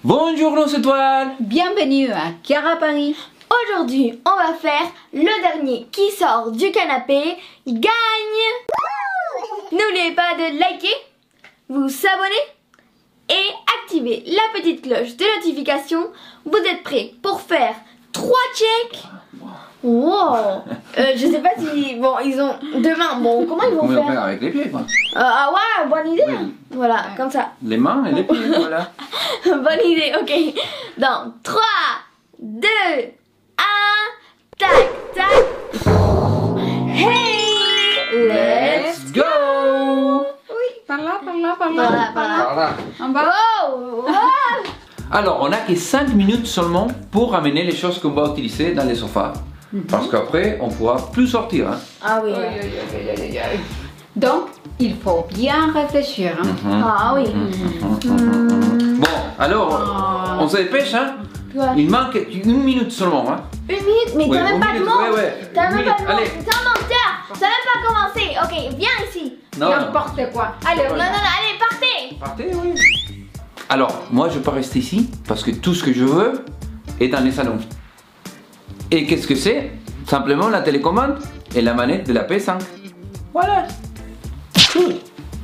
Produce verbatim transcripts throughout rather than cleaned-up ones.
Bonjour nos étoiles. Bienvenue à Chiara Paris. Aujourd'hui, on va faire le dernier qui sort du canapé gagne. N'oubliez pas de liker, vous abonner et activer la petite cloche de notification. Vous êtes prêts pour faire trois checks? Wow. euh, Je sais pas si... Bon, ils ont... Demain, bon, comment ils vont Comment faire, faire avec les pieds quoi. euh, Ah ouais, bonne idée. Oui. Voilà, comme ça. Les mains et les pieds, voilà. Bonne idée, ok. Dans trois, deux, un, tac, tac. Hey, Let's go. Oui, par là, par là, par là. Par là, par là. Par là. En bas. Wow, wow. Alors, on n'a que cinq minutes seulement pour amener les choses qu'on va utiliser dans les sofas. Parce qu'après, on pourra plus sortir. Hein. Ah oui. Aïe, aïe, aïe, aïe, aïe. Donc, il faut bien réfléchir. Hein. Mhm. Ah oui. Mhm. Bon, alors, on se dépêche, hein. Ouais. Il manque une minute seulement, hein. Une minute, mais Ouais, t'as même une pas de minute, mots. ouais, ouais. T'as Une même pas de minute, mots. allez. T'es un menteur. Ça n'a même pas commencé. Ok, viens ici. Non, non. N'importe quoi. Allez, Non, on non, y va. non, allez, partez. Partez, oui. Alors, moi, je peux rester ici parce que tout ce que je veux est dans les salons. Et qu'est-ce que c'est? Simplement la télécommande et la manette de la P cinq. Voilà. Cool.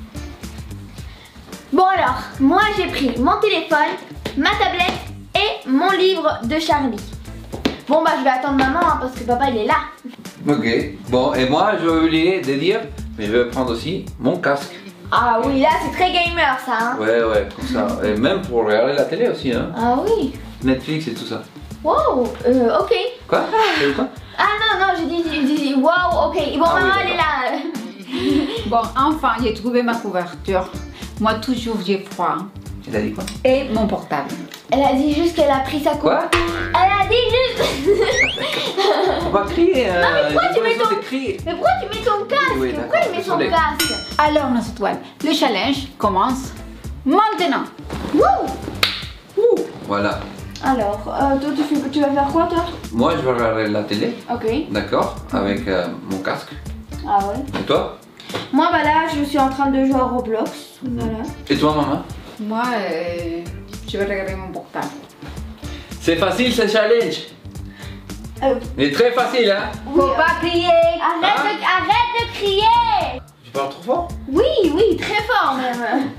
Bon alors, moi j'ai pris mon téléphone, ma tablette et mon livre de Charlie. Bon bah je vais attendre maman hein, parce que papa il est là. Ok. Bon, et moi, je vais oublier de dire, mais je vais prendre aussi mon casque. Ah oui, là c'est très gamer ça hein. Ouais, ouais, comme ça. Et même pour regarder la télé aussi, hein. Ah oui. Netflix et tout ça. Wow, euh, ok. Quoi? T'as dit quoi? Ah non, non, j'ai dit, j'ai dit, wow, ok. Bon, Ah oui, maman elle est d'accord. là. Bon, enfin, j'ai trouvé ma couverture. Moi, toujours, j'ai froid. Il a dit quoi? Et mon portable. Elle a dit juste qu'elle a pris sa coupe. Quoi? Elle a dit juste. On va crier. Euh, Non, mais pourquoi j'ai tu pas mets besoin ton- de crier. Mais pourquoi tu mets ton casque? Oui, Pourquoi d'accord, il met son désolé. casque? Alors, nos étoiles, le challenge commence maintenant. Wouh. Voilà. Alors, euh, toi tu, fais- tu vas faire quoi toi? Moi, je vais regarder la télé. Ok. D'accord, avec euh, mon casque. Ah ouais. Et toi? Moi bah là je suis en train de jouer à Roblox. Voilà. Et toi, maman? Moi, euh, je vais regarder mon portable. C'est facile ce challenge. Euh, Il est très facile, hein? oui, Faut pas crier. Arrête, Hein? de, arrête de crier. Tu parles trop fort? Oui, oui, très fort même.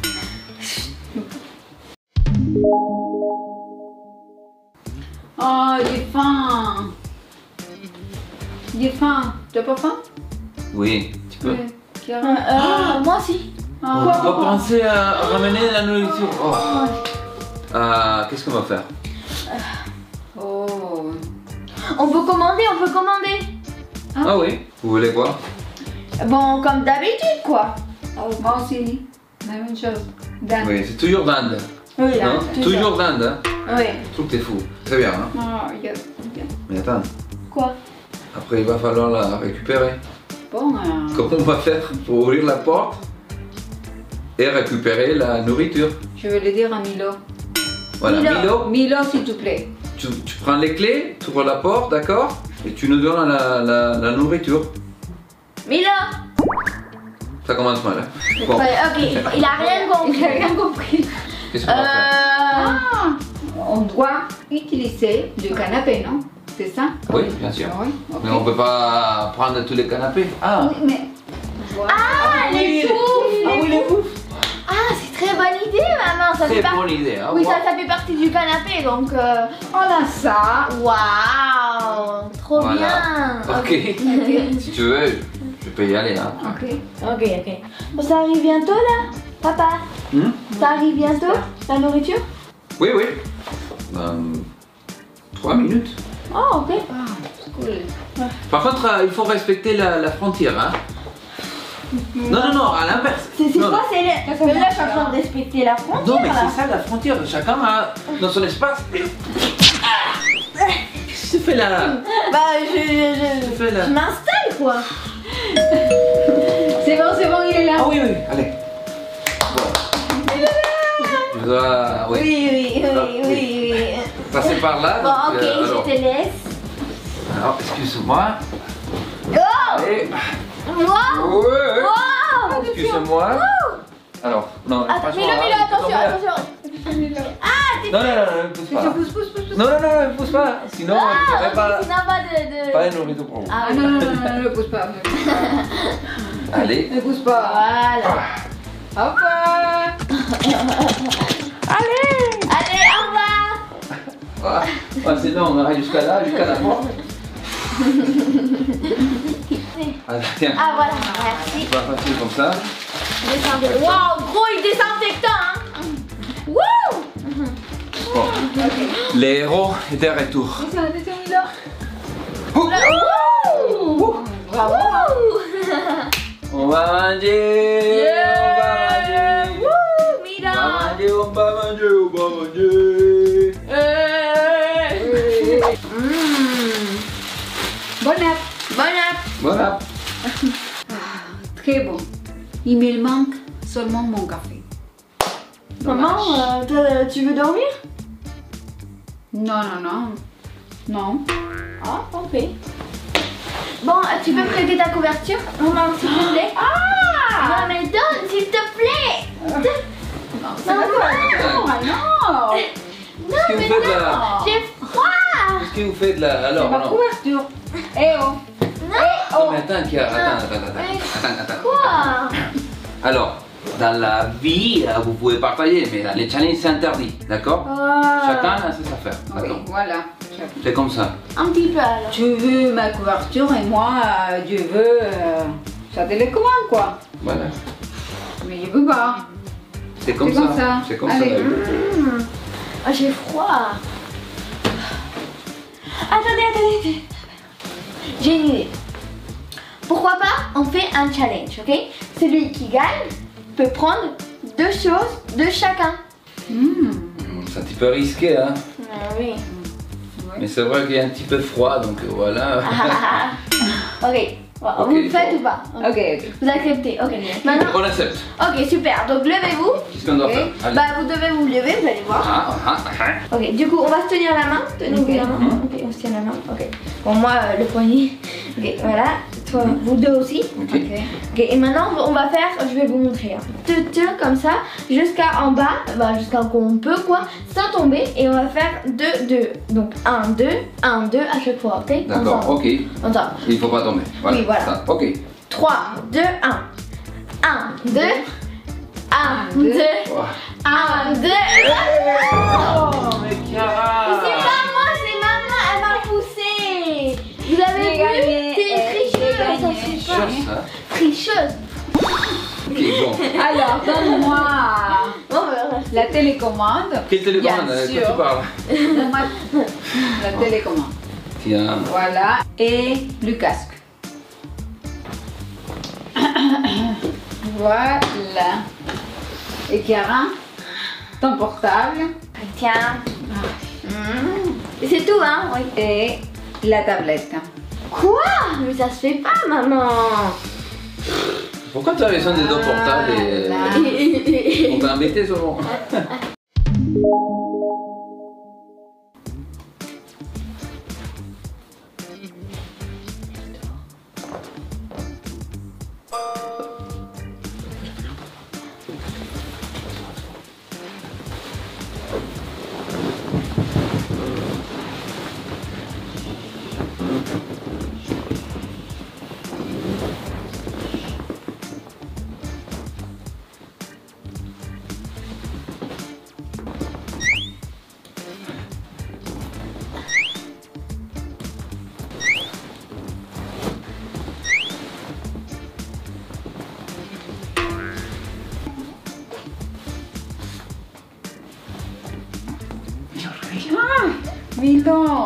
Oh, j'ai faim. J'ai faim. Tu as pas faim? Oui, tu peux. Ouais. Chiara. Euh, euh, moi aussi. On Ah. va penser à ramener la nourriture. Oh. Euh, Qu'est-ce qu'on va faire? Oh. On peut commander, on peut commander. Ah oui. Vous voulez quoi? Bon, comme d'habitude quoi. Moi aussi. La même chose. Dan. Oui, c'est toujours d'Inde. Oui, là. Hein? c'est Toujours d'Inde. Hein? ça. Oui. Je trouve que t'es fou. Très bien. Hein? Oh, regarde, regarde. Mais attends, Quoi? après il va falloir la récupérer. Bon, euh, Comment on va faire pour ouvrir la porte et récupérer la nourriture? je vais le dire à Milo. Voilà, Milo. Milo, Milo, s'il te plaît. tu, tu prends les clés, tu ouvres la porte, d'accord? Et tu nous donnes la, la, la nourriture. Milo. Ça commence mal. Hein? Bon, Ouais, ok, il a rien compris. Il a rien compris. qu'est-ce qu'on va faire? Euh... Ah, on doit utiliser le canapé, non? C'est ça? Oui, bien sûr. Oui, ok. Mais on peut pas prendre tous les canapés. Ah, Oui, mais... Voilà. Ah, les poufs. ah oui, les poufs. Ah, c'est très bonne idée, maman. Ça Très fait par- bonne idée. Hein? Oui, Wow. ça, ça fait partie du canapé, donc... Euh... On a ça. Waouh, trop Voilà. bien. Ok. Si tu veux, je peux y aller. Hein? Ok. Ok, ok. Bon, ça arrive bientôt là, papa. Hmm? Ça arrive bientôt, la nourriture? Oui, oui. Dans trois minutes. Oh, ok. Ah, cool. Par contre, euh, il faut respecter la, la frontière. Hein? Non, non, non, à l'inverse. C'est c'est Non, quoi? C'est le... Ça Mais là, marche, je suis en train de respecter la frontière non, mais là. c'est ça la frontière. Chacun a dans son espace. Qu'est-ce que tu fais là? Bah, je, je, Qu'est-ce que tu je, fais là? je m'installe quoi. C'est bon, c'est bon, il est là. Ah oui, oui, allez. Bon. Je dois. Oui. Oui, oui, Ah, oui, oui, oui. Passer par là. Bon, donc, ok, euh, alors, je te laisse. alors, excuse-moi. Oh! Allez. Wow! Ouais. Wow! Excuse-moi. Alors, non, Attends, franchement, Milo, là, Milo, il faut attention, tomber là. attention. Ah, tu Non, non, fais. non, non, ne pousse Je pas. pousse, pousse, pousse, pousse. Non, non, non, ne pousse pas. Sinon, Ah, je ok, n'aurai pas, sinon pas de... de... pas de nourriture pour vous. Ah, Ah oui. non, non, non, non, ne pousse pas. Ne pousse pas. Allez. Ne pousse pas. Voilà. Hop là. Allez, au revoir. Ah, ah, c'est long, on arrête jusqu'à là, jusqu'à la porte. Ah, tiens, Ah voilà, merci. on va passer comme ça. Désinfectant. Waouh, gros, il désinfectant, hein. Wouh. Bon, les héros est de retour. Attention, attention, Milo. Wouh. Bravo. On va manger, on va manger. Wouh, On Mila. va manger, on va manger, on va manger. Mmh. Bon app. Bon app. Voilà. Très bon. Il me manque seulement mon café. Maman, euh, t'as- tu veux dormir? Non, non, non. Non. Ah, ok. Bon, euh, tu peux prêter ta couverture? Maman, s'il te plaît. Ah. Non, mais donne, s'il te plaît. Non, c'est Non, pas non. ça. Non. Non, Qu'est-ce que mais vous faites non. là? J'ai froid. Qu'est-ce que vous faites là? C'est Alors, ma non. couverture. Eh oh. Non. Non, mais attends, Kia, attends, attends, attends, attends, attends. Quoi? Alors, dans la vie, euh, vous pouvez partager, mais dans les challenges, c'est interdit, d'accord? Ah. Chacun a ses affaires, Oui, d'accord? voilà. C'est comme ça. Un petit peu alors. Tu veux ma couverture et moi, euh, je veux euh, sa télécommande, quoi. Voilà. Mais je veux pas. C'est comme, C'est comme ça. C'est comme Allez. ça. la vie. Mmh. Ah, j'ai froid. Attendez, attendez, attendez. J'ai une idée. Pourquoi pas on fait un challenge, ok? Celui qui gagne peut prendre deux choses de chacun. Mmh. C'est un petit peu risqué, hein? Ah oui. Mais c'est vrai qu'il y a un petit peu froid, donc euh, voilà. Ok. Bon, Ok, vous le faites bon. ou pas? Ok, ok. Vous acceptez, ok. Maintenant, On accepte. ok, super. Donc levez-vous. Qu'est-ce qu'on doit Ok. faire? Allez. Bah, vous devez vous lever, vous allez voir. Ah, ah, ah, Ok, du coup, on va se tenir la main. Tenez-vous Ok. la main. Mhm. Ok, on se tient la main. Ok. Bon, moi, euh, le poignet. Ok, voilà. Toi, vous deux aussi. ah. Ok. Ok. Ok, et maintenant, on va faire, je vais vous montrer. Hein. Te tiens comme ça, jusqu'à en bas, bah, jusqu'à qu'on peut, quoi, sans tomber. Et on va faire deux, deux. Donc, un, deux, un, deux à chaque fois, ok? D'accord, Ensemble. ok. Ensemble. Il faut pas tomber. Voilà. Oui, voilà. Ça, ok. trois, deux, un. un, deux, un, deux. deux, Oh, un, deux. Oh, mais C'est Chiara! pas moi, c'est maman, elle m'a poussé. Vous avez J'ai vu? gagné, C'est euh, une tricheuse, j'ai ça gagné. se fait pas. Chose, ça. Tricheuse. Ok, bon. Alors, donne-moi Bon, bah, la télécommande. Quel téléphone? Bien euh, sûr. Quand tu parles? Donne-moi la télécommande. Tiens. Voilà. Et le casque. Voilà. Et Chiara, ton portable. tiens. Mmh. Et c'est tout, hein? Oui. Et la tablette. Quoi? Mais ça se fait pas, maman. Pourquoi tu as besoin des deux portables et... Voilà. On va embêter seulement. Milo.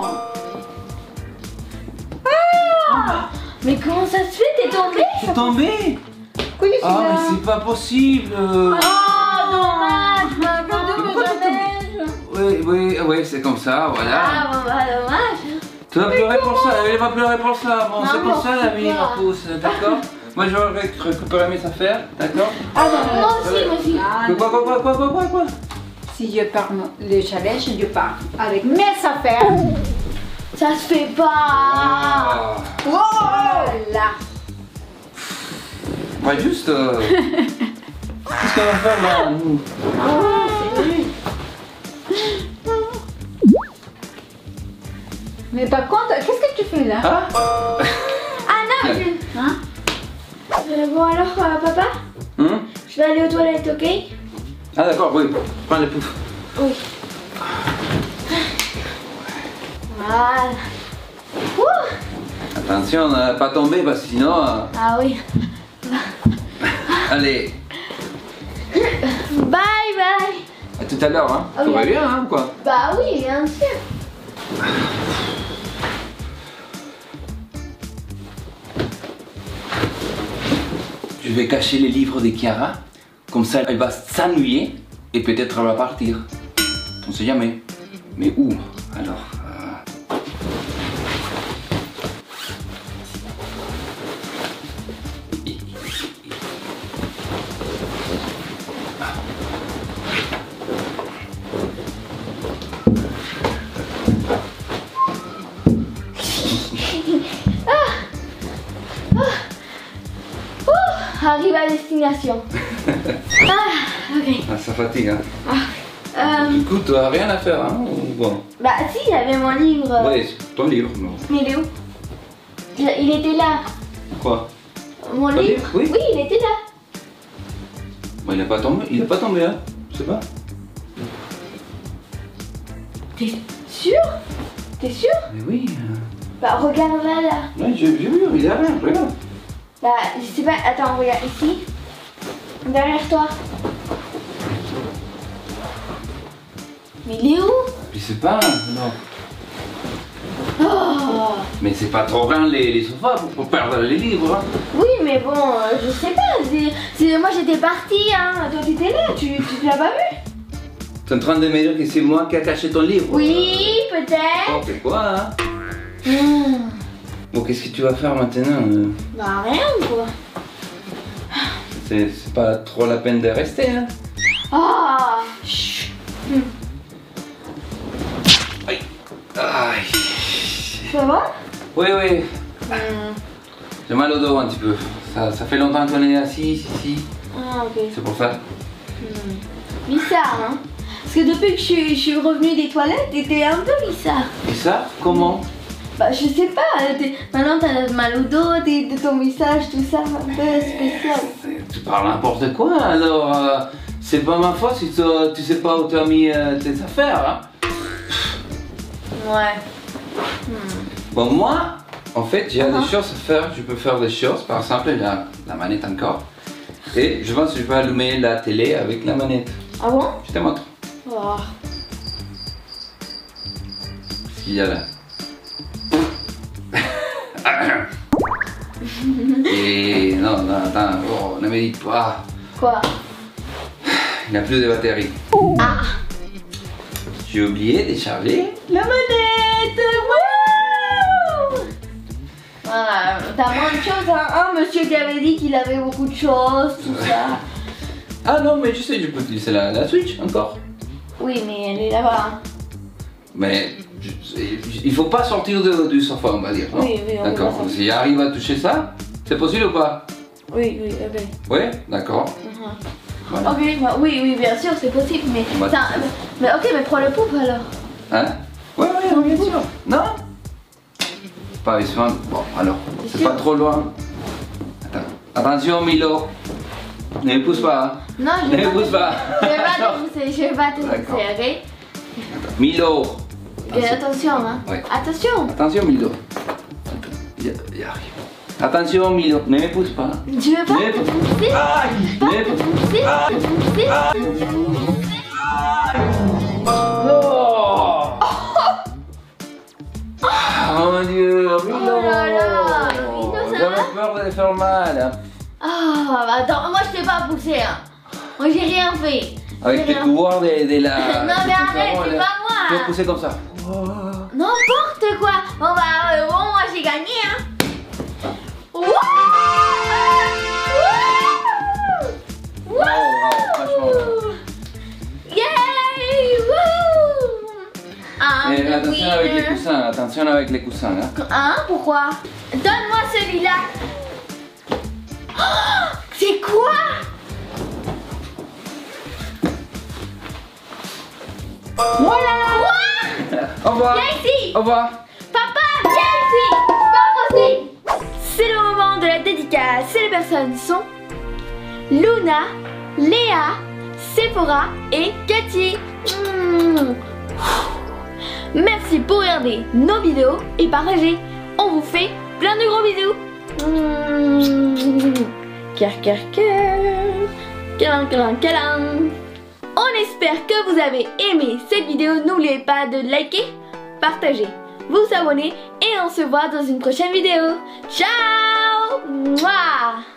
Ah! Mais comment ça se fait? T'es tombée? Tu es tombé? Pourquoi je suis Ah, mais là? c'est pas possible. Oh, dommage, maman. Pourquoi t'es tombée? Oui, oui, oui, c'est comme ça, voilà. Ah, bon, bah, dommage. Tu vas pleurer pour ça, elle va pleurer pour ça. Bon, c'est Maman, pour ça la vie, pourquoi? ma pousse, d'accord? Moi, je vais réc- récupérer mes affaires, d'accord? Ah, non, moi aussi, moi aussi. Ah, Quoi, quoi, quoi, quoi, quoi, quoi, quoi? Si je pars le challenge, je pars avec mes affaires. Ça se fait pas. Ah. Voilà. Ouais, juste. euh, Qu'est-ce qu'on va faire là, nous? Ah, c'est nul. Mais par contre, qu'est-ce que tu fais là? Ah, Ah non, je... Hein? Euh, bon alors, euh, papa, hum? je vais aller aux toilettes, ok? Ah d'accord, oui. Prends les poufs. Oui. Voilà. Ouh. Attention à ne pas tomber parce que sinon... euh, Ah oui. Allez, Bye bye. à tout à l'heure, hein. Ah Tout oui. va bien, hein, quoi. Bah oui, bien sûr. Je vais cacher les livres de Chiara. Comme ça, elle va s'ennuyer et peut-être elle va partir. On sait jamais. Mais où alors euh... Arrive à destination. Ah, ok. Ah, ça fatigue, hein. Euh, Du coup, tu n'as rien à faire, hein, ou bon. bah si, j'avais mon livre. Ouais, c'est ton livre, non. Mais il est où? Je- Il était là. Quoi? Mon Ton livre? livre? Oui. Oui, il était là. Bon, il n'est pas tombé, il est pas tombé, hein. Je sais pas. T'es sûr? T'es sûr? Mais oui. euh, Bah regarde là, là. Ouais, j'ai j'ai vu, il est là, regarde. Bah je sais pas, attends, regarde ici. Derrière toi. Mais il est où? Je sais pas, non. Oh. Mais c'est pas trop grand les, les sofas pour, pour perdre les livres, hein. Oui, mais bon, euh, je sais pas. c'est- c'est- Moi j'étais partie, hein. Toi t'étais là, tu, tu l'as pas vu? Tu es en train de me dire que c'est moi qui a caché ton livre? Oui, peut-être. Oh, c'est quoi, hein? Hmm. Bon, qu'est-ce que tu vas faire maintenant? euh Bah rien quoi. C'est c'est pas trop la peine de rester, hein? Ah. Chut. Hmm. Aïe. Aïe. Ça va? Oui, oui. Hmm. J'ai mal au dos un petit peu. Ça, ça fait longtemps qu'on est assis ici. Ah ok. C'est pour ça. Hmm. Bizarre, hein? Parce que depuis que je suis, je suis revenue des toilettes, t'étais un peu bizarre. Et ça, comment? Bah je sais pas, t'es- maintenant t'as mal au dos, t'es- t'es- ton visage, tout ça, un peu spécial. Tu parles n'importe quoi, alors euh, c'est pas ma faute si tu, tu sais pas où tu as mis euh, tes affaires, hein? Ouais. Bon, moi, en fait, j'ai Uh-huh. des choses à faire. Je peux faire des choses, par exemple, la, la manette encore. Et je pense que je peux allumer la télé avec la manette. Ah bon? Je te montre. Oh. Ce qu'il y a là. Et non, non, attends, oh, ne me dis pas. Quoi? Il n'y a plus de batterie. Ah. J'ai oublié de charger la manette. Wouh! Voilà, t'as moins de choses, hein? Un monsieur qui avait dit qu'il avait beaucoup de choses, tout ça. Ah non, mais je sais, je peux utiliser la, la Switch encore. Oui, mais elle est là-bas. Mais je- il faut pas sortir de- du sofa, on va dire. Non? Oui, oui, on D'accord. peut pas sortir. Si j'arrive à toucher ça, c'est possible ou pas? Oui, oui, ok. Oui, d'accord. Mhm. Voilà. Ok, bah, oui, oui, bien sûr, c'est possible, mais, Bah, ça, mais ok, mais prends le pouf alors. Hein? Oui, oui, bien sûr. Non? Pas besoin. Bon, alors, T'es c'est sûr? pas trop loin. Attends. Attention, Milo. Ne me pousse pas. Hein. Non, je Ne vais me pas pousse pas. te, je vais pas te pousser, je vais pas te D'accord. pousser, Milo. ok? Et attention, hein. Ouais. Attention. Attention, Milo. Attends, y, y arrive. Attention, Milo. Ne me pousse pas. Je vais pas Ne me te pousse pousser. pas. Aïe. Ne me pousse Pousser, te pousser. Oh! Oh mon dieu, Milo! Oh là là, Milo, ça J'avais va? peur de faire mal. Hein. Ah, bah attends, moi je t'ai pas poussé, hein. Moi j'ai rien fait. Avec J'ai tes rien- pouvoirs de, de la. Non, mais arrête, c'est pas Tu vas moi. pousser comme ça. N'importe quoi. Bon bah euh, bon, moi j'ai gagné, hein. Wouh! Wouh! Bravo, bravo, franchement. Yay! Wouh! Ah, Et the attention avec les winner. coussins, attention avec les coussins. Hein. Hein? Pourquoi? Donne-moi celui-là. Oh, c'est quoi? Voilà! Quoi? Au revoir. Viens ici! Au revoir. Papa! personnes sont Luna, Léa, Sephora et Cathy. Mmh. Merci pour regarder nos vidéos et partager. On vous fait plein de gros bisous. Mmh. Cœur, cœur, cœur. Câlin, câlin, câlin. On espère que vous avez aimé cette vidéo. N'oubliez pas de liker, partager, vous abonner et on se voit dans une prochaine vidéo. Ciao. Mouah.